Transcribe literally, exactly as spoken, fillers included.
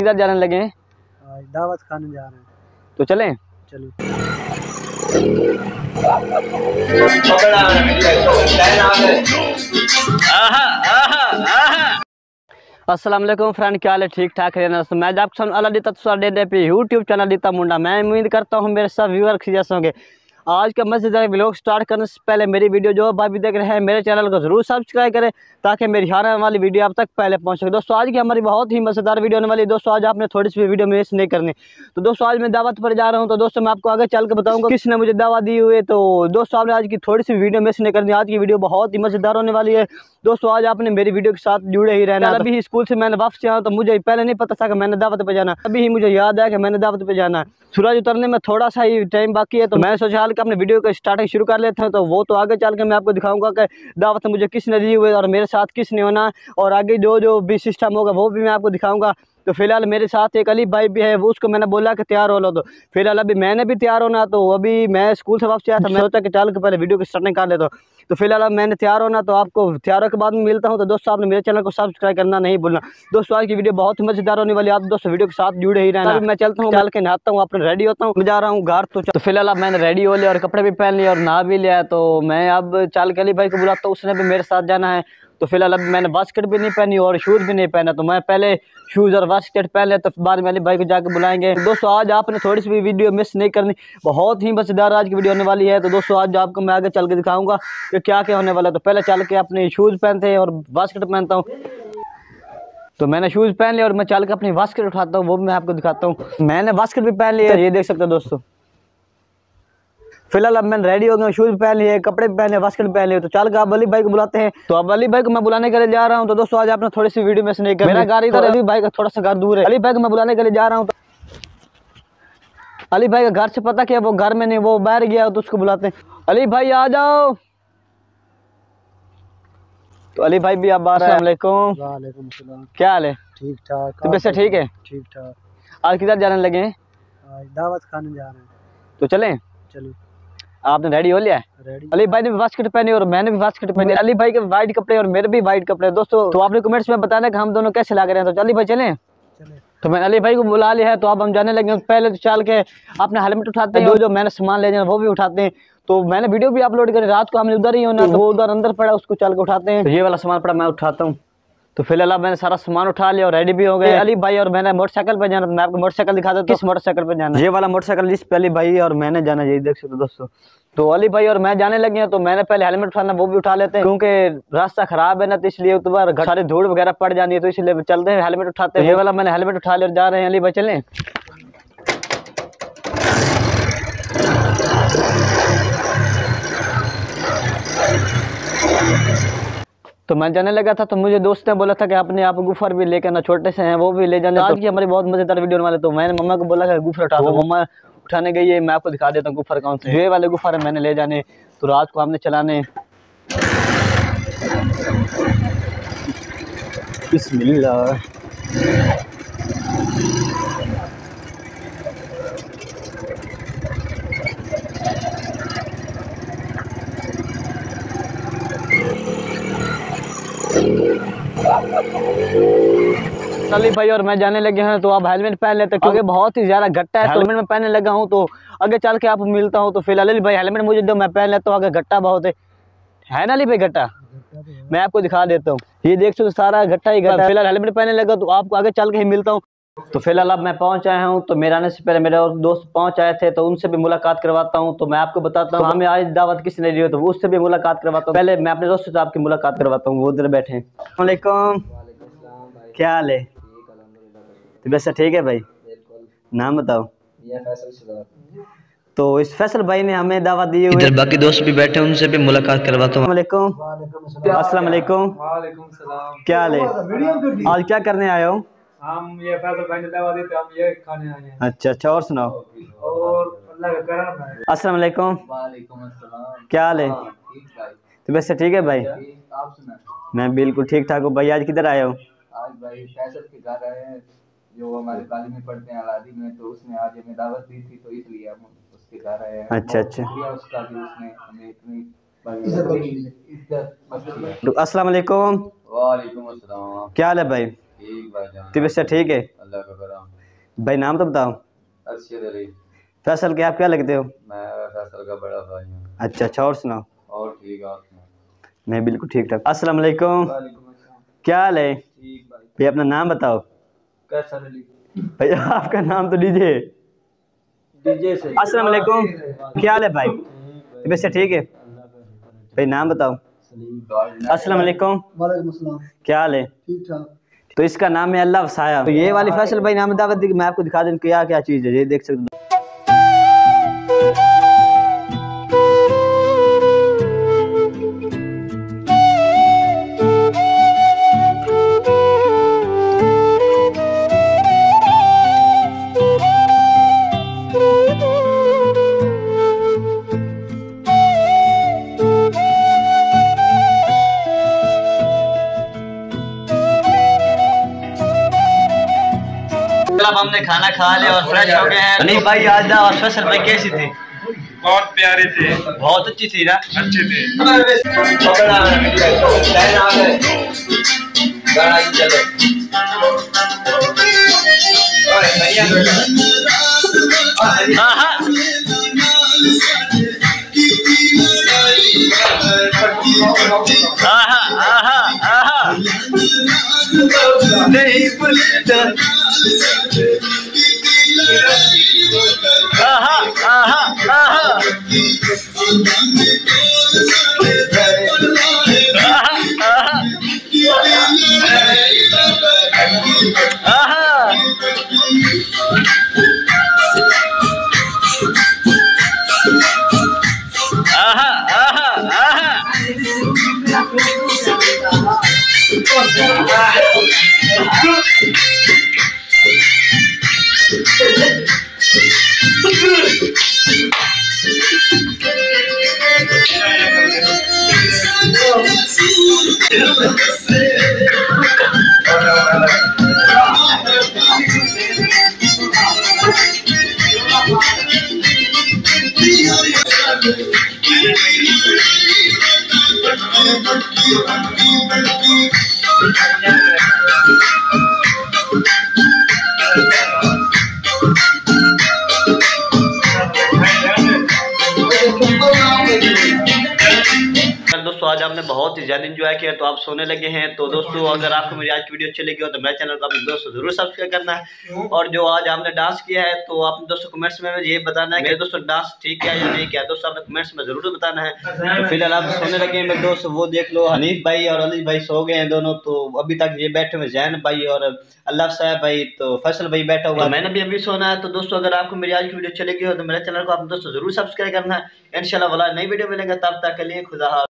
किधर जाने लगे हैं? दावत खाने जा रहे हैं। तो चलें? चलो। अस्सलाम वालेकुम फ्रेंड, क्या हाल है? ठीक ठाक है ना? मैं आपको अल्लाह दीता तो दे पे यूट्यूब चैनल दीता मुंडा। मैं उम्मीद करता हूँ मेरे सब व्यूअर जैसे होंगे। आज का मज़ेदार व्लॉग स्टार्ट करने से पहले मेरी वीडियो जो भाई भी देख रहे हैं मेरे चैनल को जरूर सब्सक्राइब करें ताकि मेरी आने वाली वीडियो आप तक पहले पहुंच सके। दोस्तों आज की हमारी बहुत ही मज़ेदार वीडियो होने वाली है। दोस्तों आज आपने थोड़ी सी वीडियो मिस नहीं करनी। तो दोस्तों आज मैं दावत पर जा रहा हूं, तो दोस्तों मैं आपको आगे चल के बताऊंगा किसने मुझे दावत दी हुई है। तो दोस्तों आपने आज की थोड़ी सी वीडियो मिस नहीं करनी। आज की वीडियो बहुत ही मज़ेदार होने वाली है। दोस्तों आज आपने मेरी वीडियो के साथ जुड़े ही रहना। अभी स्कूल से मैंने वापस आया तो मुझे पहले नहीं पता था कि मैंने दावत पे जाना। अभी ही मुझे याद है कि मैंने दावत पे जाना। सूरज उतरने में थोड़ा सा ही टाइम बाकी है, तो मैं सोचा हाल कि अपने वीडियो को स्टार्टिंग शुरू कर लेते हैं। तो वो तो आगे चल के मैं आपको दिखाऊंगा कि दावत मुझे किसने दी हुई है और मेरे साथ किसने होना, और आगे जो जो भी सिस्टम होगा वो भी मैं आपको दिखाऊंगा। तो फिलहाल मेरे साथ एक अली भाई भी है, वो उसको मैंने बोला कि तैयार हो लो। तो फिलहाल अभी मैंने भी तैयार होना, तो अभी मैं स्कूल से वापस आया था, मैं सोचा कि चल के पहले वीडियो को स्टार्टिंग कर लेता हूँ। तो फिलहाल अब मैंने तैयार होना, तो आपको तैयार के बाद में मिलता हूँ। तो दोस्तों आपने मेरे चैनल को सब्सक्राइब करना नहीं भूलना। दोस्तों आज की वीडियो बहुत ही मजेदार होने वाली है, आप दोस्तों वीडियो के साथ जुड़े ही रहना। मैं चलता हूँ, चल के नहाता हूँ, अपने रेडी होता हूँ, मैं जा रहा हूँ घर। तो, तो फिलहाल अब मैंने रेडी हो लिया और कपड़े भी पहन लिए और नहा भी लिया है। तो मैं अब चल के अली भाई को बुलाता हूँ, उसने भी मेरे साथ जाना है। तो फिलहाल अब मैंने बास्केट भी नहीं पहनी और शूज़ भी नहीं पहना, तो मैं पहले शूज़ और बास्केट पहन ले, तो बाद में अली भाई को जाकर बुलाएंगे। दोस्तों आज आपने थोड़ी सी भी वीडियो मिस नहीं करनी, बहुत ही मज़ेदार आज की वीडियो होने वाली है। तो दोस्तों आज आपको मैं आगे चल के दिखाऊंगा कि क्या क्या होने वाला है। तो पहले चल के अपने शूज़ पहनते हैं और बास्केट पहनता हूँ। तो मैंने शूज़ पहन लिया और मैं चल के अपनी बास्केट उठाता हूँ, वो भी मैं आपको दिखाता हूँ। मैंने बास्केट भी पहन लिया, ये देख सकते हो दोस्तों। फिलहाल अब मैंने रेडी हो गया, शूज़ पहन लिए, कपड़े भी पहने, बास्केट पहन लिए। तो चल के अब अली भाई को बुलाते हैं। तो अब अली भाई को मैं बुलाने के लिए जा रहा हूं। तो दोस्तों आज आपने थोड़ी सी वीडियो में से नहीं कर, मेरा घर इधर, अली भाई का थोड़ा सा घर दूर है। अली भाई को मैं बुलाने के लिए जा रहा हूं। तो अली भाई का घर से पता क्या, वो घर में नहीं, वो बाहर गया, तो उसको बुलाते हैं। अली भाई आ जाओ। तो अली भाई भी अब आ रहा है। अस्सलाम वालेकुम सलाम। क्या हाल है? ठीक ठाक। तो वैसे ठीक है? ठीक ठाक। आज किधर जाने लगे हैं? दावत खाने जा रहे हैं। तो चलें? चलो। आपने रेडी हो लिया है? रेडी। अली भाई ने भी बास्केट पहनी और मैंने भी बास्केट पहनी। अली भाई के वाइट कपड़े और मेरे भी वाइट कपड़े। दोस्तों तो आपने कमेंट्स में बताना कि हम दोनों कैसे लग रहे हैं। तो अली भाई चलें? चले। तो मैंने अली भाई को बुला लिया है, तो अब हम जाने लगे। पहले तो चल के अपने हेलमेट उठाते हैं, जो जो मैंने सामान ले जाना वो भी उठाते हैं। तो मैंने वीडियो भी अपलोड करी, रात को हमने उधर ही होना, तो वो उधर अंदर पड़ा, उसको चल के उठाते हैं। तो ये वाला सामान पड़ा, मैं उठाता हूँ। तो फिलहाल अब मैंने सारा सामान उठा लिया और रेडी भी हो गए। अली भाई और मैंने मोटरसाइकिल पे जाना, तो मैं आपको मोटरसाइकिल दिखा देता हूं। किस मोटरसाइकिल पे जाना? ये वाला मोटरसाइकिल जिस पे अली भाई और मैंने जाना, यही देख सकते हो दोस्तों। तो अली भाई और मैं जाने लगे हैं, तो मैंने पहले हेलमेट उठाना वो भी उठा लेते हैं, क्योंकि रास्ता खराब है ना, तो इसलिए तो बार सारी धूल वगैरह पड़ जानी है, तो इसलिए चलते हैं हेलमेट उठाते हैं। ये वाला मैंने हेलमेट उठा लिया और जा रहे हैं। अली भाई चलें? तो मैं जाने लगा था, तो मुझे दोस्त ने बोला था कि अपने आप गुफर भी लेकर ना, छोटे से हैं वो भी ले जाने। आज की हमारी बहुत मजेदार वीडियो होने वाले। तो मैंने मम्मा को बोला कि गुफर उठा दो। मम्मा उठाने गई है, मैं आपको दिखा देता हूँ गुफर कौन से। ये वाले गुफर है, मैंने ले जाने। तो रात को हमने चलाने। बिस्मिल्लाह। अली भाई और मैं जाने लगे हैं, तो आप हेलमेट पहन लेते हैं क्योंकि बहुत ही ज्यादा गट्टा है। तो हेलमेट में पहनने लगा हूं, तो आगे चल के आपको मिलता हूं। तो फिलहाल अली भाई हेलमेट मुझे दो, मैं पहन लेता हूं। आगे गट्टा बहुत है, है ना अली भाई? गट्टा मैं आपको दिखा देता हूँ, ये देख सकते सारा गट्टा ही गट्टा। फिलहाल हेलमेट पहनने लगा, तो आपको आगे चल के ही मिलता हूँ। तो फिलहाल अब मैं पहुंच आया हूँ। तो मेरे आने से पहले मेरे और दोस्त पहुंच आए थे, तो उनसे भी मुलाकात करवाता हूँ। तो मैं आपको बताता हूँ हमें आज दावत किसने दी हो, तो उससे भी मुलाकात करवाता हूँ। पहले मैं अपने दोस्तों से आपकी मुलाकात करवाता हूँ, वो उधर बैठे हैं। वालेकुम, क्या हाल है? तो वैसे ठीक है भाई, नाम बताओ। तो इस फैसल भाई ने हमें दावत दी हुई है, बाकी दोस्त भी बैठे हैं, उनसे भी मुलाकात करवाता हूँ। वालेकुम। अस्सलाम वालेकुम। वालेकुम सलाम। क्या हाल है? आज क्या करने आए हो? हम ये फैसल भाई ने दावत दी, तो हम ये खाने आए हैं। अच्छा अच्छा, और सुनाओ। और अल्लाह का करम है। अस्सलाम वालेकुम। वालेकुम अस्सलाम। क्या हाल है? ठीक भाई। तो वैसे ठीक है भाई? आप सुना? मैं बिल्कुल ठीक ठाक हूँ भाई। आज किधर आए हो? आज भाई फैसल के घर आए हैं, जो हमारे कॉलेज में पढ़ते हैं अलादी में, तो उसने आज हमें दावत दी थी, तो इसलिए हम उसके घर आए हैं। अच्छा अच्छा, उसका भी उसने हमें इतनी इज्जत। अस्सलाम वालेकुम। वालेकुम अस्सलाम। क्या हाल है भाई? ठीक भाई जान। तो वैसे ठीक है? अल्लाह का करम भाई नाम तो बताओ। अरशद अली। फैसल के आप क्या लगते हो? मैं फैसल का बड़ा भाई हूँ। अच्छा अच्छा, और सुनाओ। और ठीक आप सुनाओ। मैं बिल्कुल ठीक ठाक। अस्सलाम वालेकुम। क्या हाल है? ठीक भाई। भाई अपना नाम बताओ। कैसर अली। भाई आपका नाम तो डीजे डीजे से। अस्सलाम वालेकुम। क्या हाल है भाई? वैसे ठीक है। भाई नाम बताओ। अस्सलाम वालेकुम। वालेकुम अस्सलाम। क्या हाल है? ठीक ठाक। तो इसका नाम है अल्लाह वसाया। तो ये वाली फैसल भाई नाम दावत दी, मैं आपको दिखा दूं क्या क्या चीज़ है, ये देख सकते हो। अब हमने खाना खा लिया और फ्रेश हो गए हैं। नहीं भाई आज दावत फैसल भाई कैसी थी? बहुत प्यारी थी, बहुत अच्छी थी ना? अच्छी थी। नहीं भूलता। आहा आहा आहा दोस्तों आज आपने बहुत ही ज़्यादा एंजॉय किया, तो आप सोने लगे हैं। तो दोस्तों अगर आपको मेरी आज की वीडियो अच्छी लगी हो तो मेरे चैनल को अपने दोस्तों जरूर सब्सक्राइब करना है। और जो आज आपने डांस किया है तो आपने दोस्तों कमेंट्स में ये बताना है कि दोस्तों डांस ठीक किया या नहीं किया, दोस्तों आपने कमेंट्स में जरूर बताना है। तो फिलहाल आप सोने लगे हैं मेरे दोस्त, वो देख लो हनीफ भाई और अली भाई सो गए हैं दोनों। तो अभी तक ये बैठे हुए जैन भाई और अल्लाह साहब भाई, तो फैसल भाई बैठा हुआ, मैंने भी अभी सोना है। तो दोस्तों अगर आपको मेरी आज की वीडियो अच्छी लगी हो तो मेरे चैनल को आप दोस्तों जरूर सब्सक्राइब करना है। इंशाल्लाह वाला नई वीडियो मिलेंगे, तब तक के लिए खुदा हाफिज़।